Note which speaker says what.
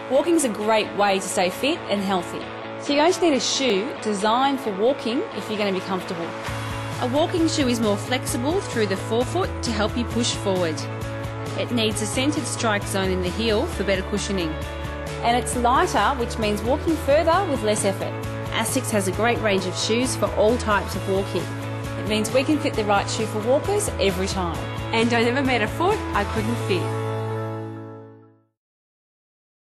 Speaker 1: Walking is a great way to stay fit and healthy. So you're going to need a shoe designed for walking if you're going to be comfortable. A walking shoe is more flexible through the forefoot to help you push forward. It needs a centred strike zone in the heel for better cushioning. And it's lighter, which means walking further with less effort. Asics has a great range of shoes for all types of walking. It means we can fit the right shoe for walkers every time.
Speaker 2: And I never met a foot I couldn't fit.